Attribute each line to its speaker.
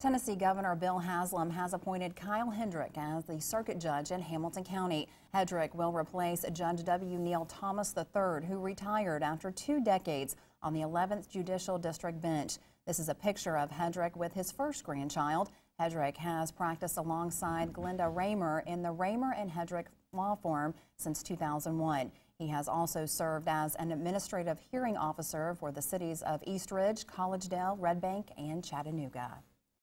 Speaker 1: Tennessee Governor Bill Haslam has appointed Kyle Hedrick as the circuit judge in Hamilton County. Hedrick will replace Judge W. Neal Thomas III, who retired after 2 decades on the 11th Judicial District Bench. This is a picture of Hedrick with his first grandchild. Hedrick has practiced alongside Glenda Raymer in the Raymer and Hedrick law firm since 2001. He has also served as an administrative hearing officer for the cities of East Ridge, Collegedale, Red Bank, and Chattanooga.